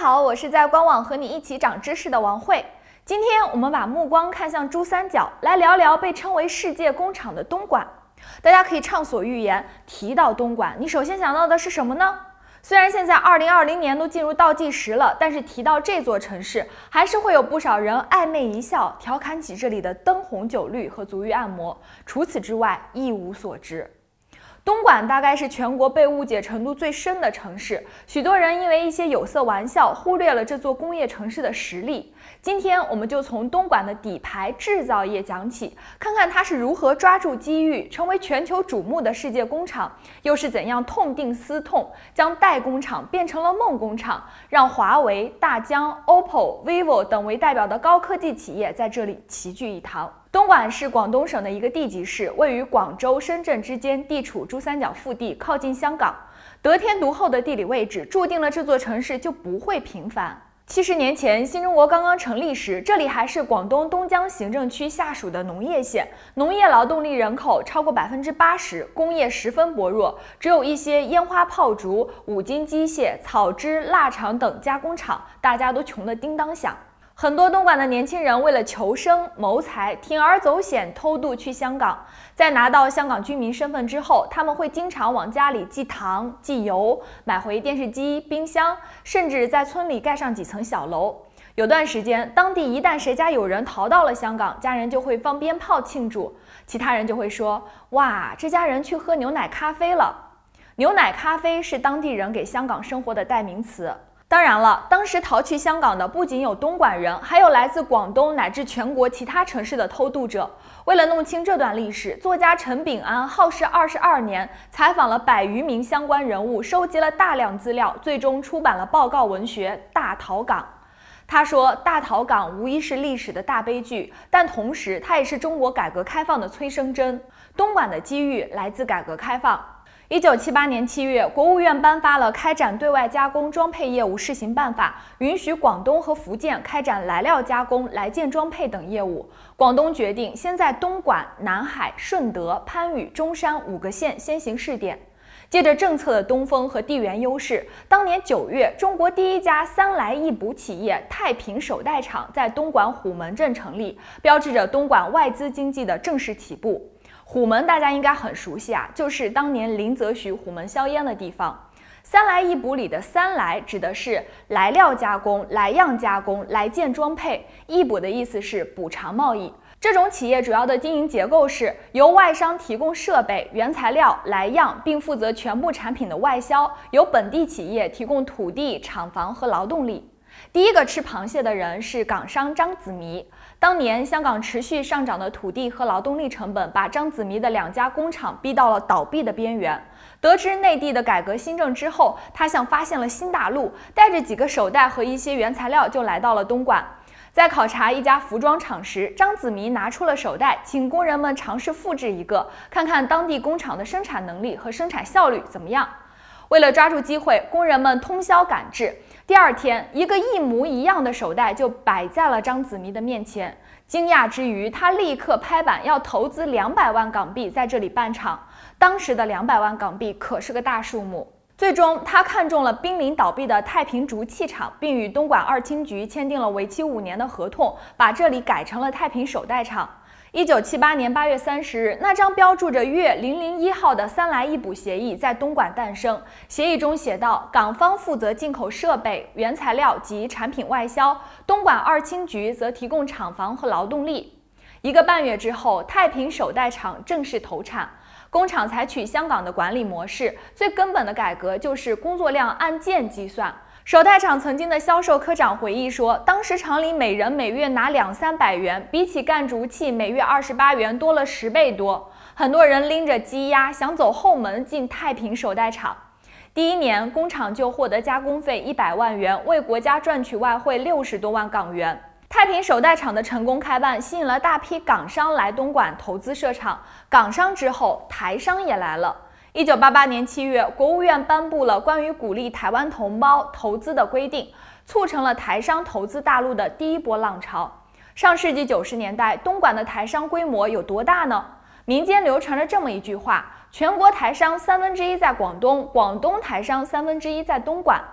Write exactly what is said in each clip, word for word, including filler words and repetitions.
好，我是在官网和你一起长知识的王慧。今天我们把目光看向珠三角，来聊聊被称为世界工厂的东莞。大家可以畅所欲言，提到东莞，你首先想到的是什么呢？虽然现在二零二零年都进入倒计时了，但是提到这座城市，还是会有不少人暧昧一笑，调侃起这里的灯红酒绿和足浴按摩。除此之外，一无所知。东莞大概是全国被误解程度最深的城市，许多人因为一些有色玩笑忽略了这座工业城市的实力。今天我们就从东莞的底牌制造业讲起，看看它是如何抓住机遇，成为全球瞩目的世界工厂，又是怎样痛定思痛，将代工厂变成了梦工厂，让华为、大疆、O P P O、vivo 等为代表的高科技企业在这里齐聚一堂。东莞是广东省的一个地级市，位于广州、深圳之间，地处珠三角腹地，靠近香港。得天独厚的地理位置，注定了这座城市就不会平凡。七十年前，新中国刚刚成立时，这里还是广东东江行政区下属的农业县，农业劳动力人口超过百分之八十，工业十分薄弱，只有一些烟花炮竹、五金机械、草织、腊肠等加工厂，大家都穷得叮当响。很多东莞的年轻人为了求生谋财，铤而走险，偷渡去香港。在拿到香港居民身份之后，他们会经常往家里寄糖、寄油，买回电视机、冰箱，甚至在村里盖上几层小楼。有段时间，当地一旦谁家有人逃到了香港，家人就会放鞭炮庆祝，其他人就会说：“哇，这家人去喝牛奶咖啡了。”牛奶咖啡是当地人给香港生活的代名词。当然了，当时逃去香港的不仅有东莞人，还有来自广东乃至全国其他城市的偷渡者。为了弄清这段历史，作家陈炳安耗时二十二年，采访了百余名相关人物，收集了大量资料，最终出版了报告文学《大逃港》。他说，大逃港无疑是历史的大悲剧，但同时它也是中国改革开放的催生针。东莞的机遇来自改革开放。一九七八年七月，国务院颁发了开展对外加工装配业务试行办法，允许广东和福建开展来料加工、来件装配等业务。广东决定先在东莞、南海、顺德、番禺、中山五个县先行试点。借着政策的东风和地缘优势，当年九月，中国第一家三来一补企业太平手袋厂在东莞虎门镇成立，标志着东莞外资经济的正式起步。虎门大家应该很熟悉啊，就是当年林则徐虎门销烟的地方。三来一补里的三来指的是来料加工、来样加工、来件装配，一补的意思是补偿贸易。这种企业主要的经营结构是由外商提供设备、原材料、来样，并负责全部产品的外销，由本地企业提供土地、厂房和劳动力。第一个吃螃蟹的人是港商张子弥。当年香港持续上涨的土地和劳动力成本，把张子弥的两家工厂逼到了倒闭的边缘。得知内地的改革新政之后，他像发现了新大陆，带着几个手袋和一些原材料就来到了东莞。在考察一家服装厂时，张子弥拿出了手袋，请工人们尝试复制一个，看看当地工厂的生产能力和生产效率怎么样。为了抓住机会，工人们通宵赶制。第二天，一个一模一样的手袋就摆在了张子弥的面前。惊讶之余，他立刻拍板要投资两百万港币在这里办厂。当时的两百万港币可是个大数目。最终，他看中了濒临倒闭的太平竹器厂，并与东莞二轻局签订了为期五年的合同，把这里改成了太平手袋厂。一九七八年八月三十日，那张标注着粤零零一号的三来一补协议在东莞诞生。协议中写道，港方负责进口设备、原材料及产品外销，东莞二轻局则提供厂房和劳动力。一个半月之后，太平手袋厂正式投产。工厂采取香港的管理模式，最根本的改革就是工作量按件计算。手袋厂曾经的销售科长回忆说，当时厂里每人每月拿两三百元，比起干竹器每月二十八元多了十倍多。很多人拎着鸡鸭想走后门进太平手袋厂。第一年，工厂就获得加工费一百万元，为国家赚取外汇六十多万港元。太平手袋厂的成功开办，吸引了大批港商来东莞投资设厂。港商之后，台商也来了。一九八八年七月，国务院颁布了关于鼓励台湾同胞投资的规定，促成了台商投资大陆的第一波浪潮。上世纪九十年代，东莞的台商规模有多大呢？民间流传着这么一句话：全国台商三分之一在广东，广东台商三分之一在东莞。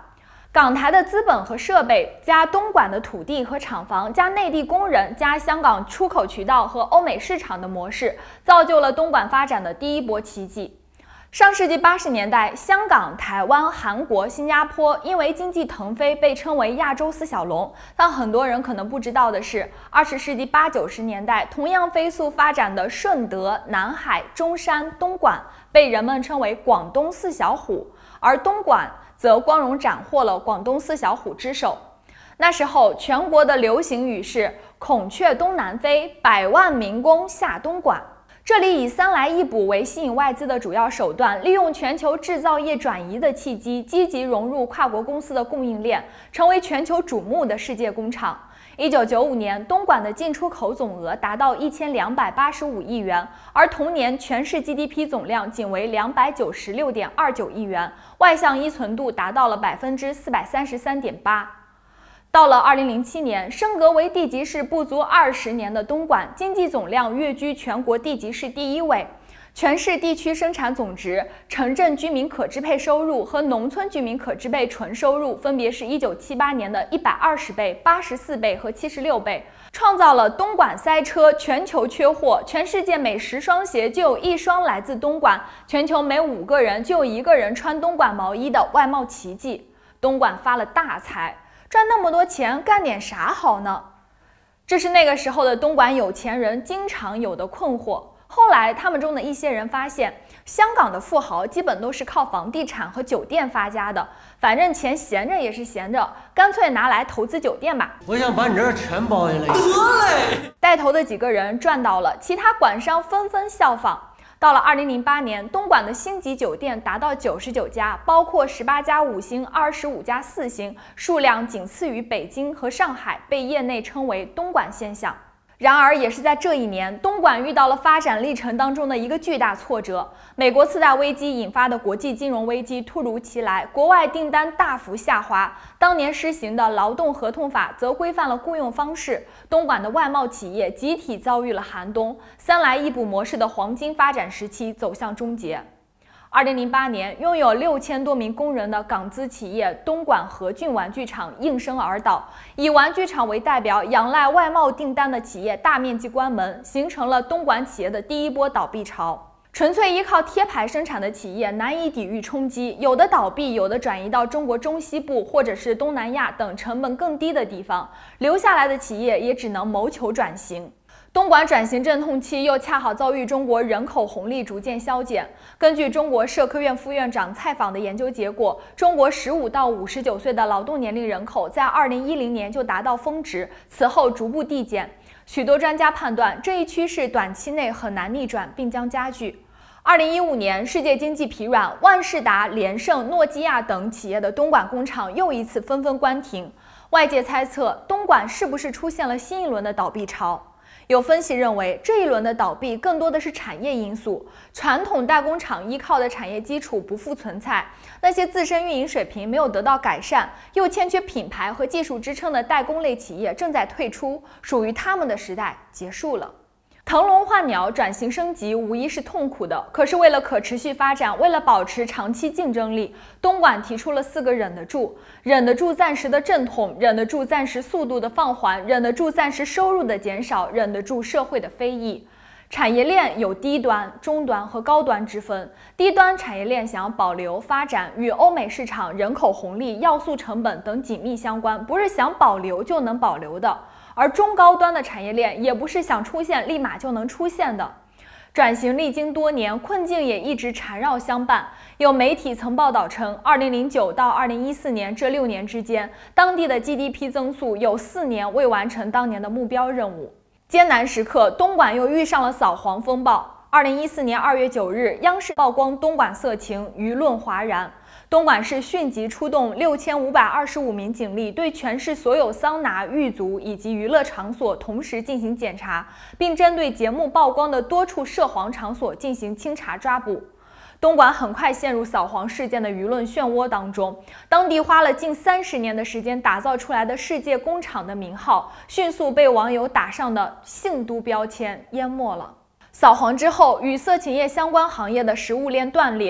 港台的资本和设备，加东莞的土地和厂房，加内地工人，加香港出口渠道和欧美市场的模式，造就了东莞发展的第一波奇迹。上世纪八十年代，香港、台湾、韩国、新加坡因为经济腾飞被称为亚洲四小龙。但很多人可能不知道的是，二十世纪八九十年代同样飞速发展的顺德、南海、中山、东莞被人们称为广东四小虎，而东莞则光荣斩获了广东四小虎之首。那时候全国的流行语是孔雀东南飞，百万民工下东莞。这里以三来一补为吸引外资的主要手段，利用全球制造业转移的契机，积极融入跨国公司的供应链，成为全球瞩目的世界工厂。一九九五年，东莞的进出口总额达到一千两百八十五亿元，而同年全市 G D P 总量仅为两百九十六点二九亿元，外向依存度达到了百分之四百三十三点八。到了二零零七年，升格为地级市不足二十年的东莞，经济总量跃居全国地级市第一位，全市地区生产总值、城镇居民可支配收入和农村居民可支配纯收入分别是一九七八年的一百二十倍、八十四倍和七十六倍，创造了东莞塞车、全球缺货、全世界每十双鞋就有一双来自东莞、全球每五个人就有一个人穿东莞毛衣的外贸奇迹。东莞发了大财。赚那么多钱干点啥好呢？这是那个时候的东莞有钱人经常有的困惑。后来他们中的一些人发现，香港的富豪基本都是靠房地产和酒店发家的，反正钱闲着也是闲着，干脆拿来投资酒店吧。 我想把你这儿全包下来。得嘞！ 带头的几个人赚到了，其他管商纷纷效仿。到了二零零八年，东莞的星级酒店达到九十九家，包括十八家五星、二十五家四星，数量仅次于北京和上海，被业内称为东莞现象。然而，也是在这一年，东莞遇到了发展历程当中的一个巨大挫折。美国次贷危机引发的国际金融危机突如其来，国外订单大幅下滑。当年施行的劳动合同法则规范了雇佣方式，东莞的外贸企业集体遭遇了寒冬，三来一补模式的黄金发展时期走向终结。二零零八年，拥有六千多名工人的港资企业东莞和骏玩具厂应声而倒，以玩具厂为代表，仰赖外贸订单的企业大面积关门，形成了东莞企业的第一波倒闭潮。纯粹依靠贴牌生产的企业难以抵御冲击，有的倒闭，有的转移到中国中西部或者是东南亚等成本更低的地方，留下来的企业也只能谋求转型。东莞转型阵痛期又恰好遭遇中国人口红利逐渐消减。根据中国社科院副院长蔡昉的研究结果，中国十五到五十九岁的劳动年龄人口在二零一零年就达到峰值，此后逐步递减。许多专家判断，这一趋势短期内很难逆转，并将加剧。二零一五年，世界经济疲软，万事达、联盛、诺基亚等企业的东莞工厂又一次纷纷关停。外界猜测，东莞是不是出现了新一轮的倒闭潮？有分析认为，这一轮的倒闭更多的是产业因素，传统代工厂依靠的产业基础不复存在，那些自身运营水平没有得到改善，又欠缺品牌和技术支撑的代工类企业正在退出，属于他们的时代结束了。腾笼换鸟，转型升级无疑是痛苦的，可是为了可持续发展，为了保持长期竞争力，东莞提出了四个忍得住：忍得住暂时的阵痛，忍得住暂时速度的放缓，忍得住暂时收入的减少，忍得住社会的非议。产业链有低端、中端和高端之分。低端产业链想要保留发展，与欧美市场、人口红利、要素成本等紧密相关，不是想保留就能保留的。而中高端的产业链也不是想出现立马就能出现的。转型历经多年，困境也一直缠绕相伴。有媒体曾报道称，二零零九到二零一四年这六年之间，当地的 G D P 增速有四年未完成当年的目标任务。艰难时刻，东莞又遇上了扫黄风暴。二零一四年二月九日，央视曝光东莞色情，舆论哗然。东莞市迅即出动六千五百二十五名警力，对全市所有桑拿、狱卒以及娱乐场所同时进行检查，并针对节目曝光的多处涉黄场所进行清查抓捕。东莞很快陷入扫黄事件的舆论漩涡当中，当地花了近三十年的时间打造出来的世界工厂的名号，迅速被网友打上的性都标签淹没了。扫黄之后，与色情业相关行业的食物链断裂。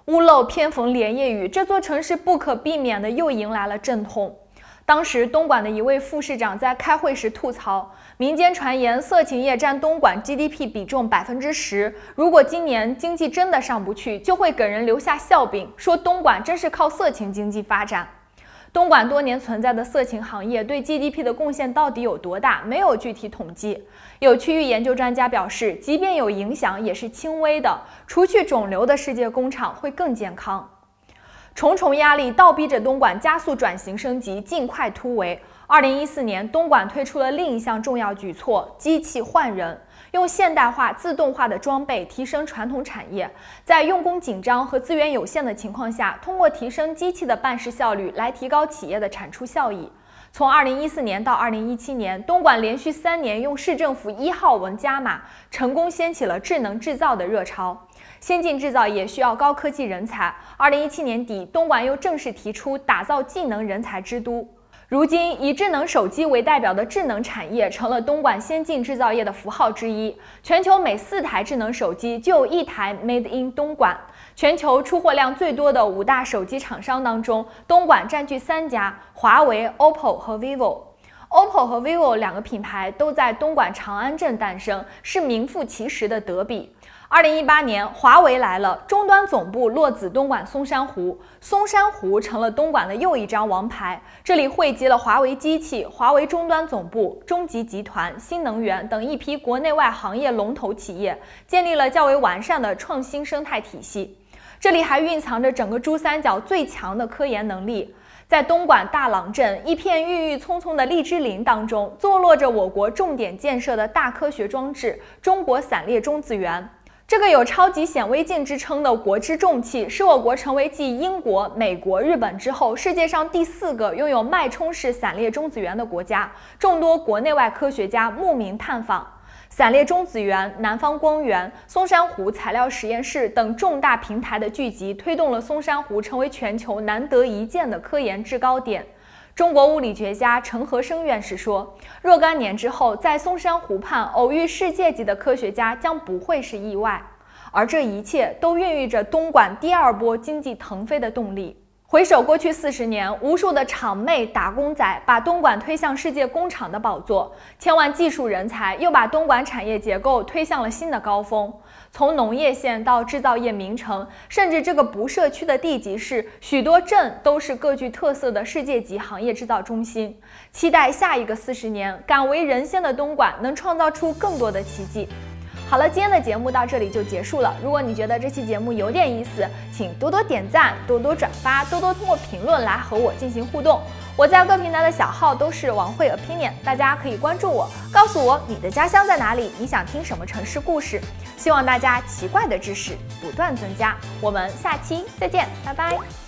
屋漏偏逢连夜雨，这座城市不可避免的又迎来了阵痛。当时东莞的一位副市长在开会时吐槽，民间传言色情业占东莞 G D P 比重百分之十，如果今年经济真的上不去，就会给人留下笑柄，说东莞真是靠色情经济发展。东莞多年存在的色情行业对 G D P 的贡献到底有多大，没有具体统计。有区域研究专家表示，即便有影响，也是轻微的，除去肿瘤的世界工厂会更健康。重重压力倒逼着东莞加速转型升级，尽快突围。二零一四年，东莞推出了另一项重要举措——机器换人，用现代化、自动化的装备提升传统产业，在用工紧张和资源有限的情况下，通过提升机器的办事效率来提高企业的产出效益。从二零一四年到二零一七年，东莞连续三年用市政府一号文加码，成功掀起了智能制造的热潮。先进制造业需要高科技人才。二零一七年底，东莞又正式提出打造技能人才之都。如今，以智能手机为代表的智能产业成了东莞先进制造业的符号之一。全球每四台智能手机就有一台 Made in 东莞。全球出货量最多的五大手机厂商当中，东莞占据三家：华为、O P P O 和 vivo。O P P O 和 vivo 两个品牌都在东莞长安镇诞生，是名副其实的德比。二零一八年，华为来了，终端总部落子东莞松山湖，松山湖成了东莞的又一张王牌。这里汇集了华为机器、华为终端总部、中集集团、新能源等一批国内外行业龙头企业，建立了较为完善的创新生态体系。这里还蕴藏着整个珠三角最强的科研能力。在东莞大朗镇一片郁郁葱葱的荔枝林当中，坐落着我国重点建设的大科学装置——中国散列中子源。这个有超级显微镜之称的国之重器，使我国成为继英国、美国、日本之后，世界上第四个拥有脉冲式散列中子源的国家。众多国内外科学家慕名探访。散列中子源、南方光源、松山湖材料实验室等重大平台的聚集，推动了松山湖成为全球难得一见的科研制高点。中国物理学家陈和生院士说，若干年之后，在松山湖畔偶遇世界级的科学家将不会是意外，而这一切都孕育着东莞第二波经济腾飞的动力。回首过去四十年，无数的厂妹、打工仔把东莞推向世界工厂的宝座，千万技术人才又把东莞产业结构推向了新的高峰。从农业县到制造业名城，甚至这个不设区的地级市，许多镇都是各具特色的世界级行业制造中心。期待下一个四十年，敢为人先的东莞能创造出更多的奇迹。好了，今天的节目到这里就结束了。如果你觉得这期节目有点意思，请多多点赞、多多转发、多多通过评论来和我进行互动。我在各平台的小号都是王慧 Opinion， 大家可以关注我，告诉我你的家乡在哪里，你想听什么城市故事。希望大家奇怪的知识不断增加。我们下期再见，拜拜。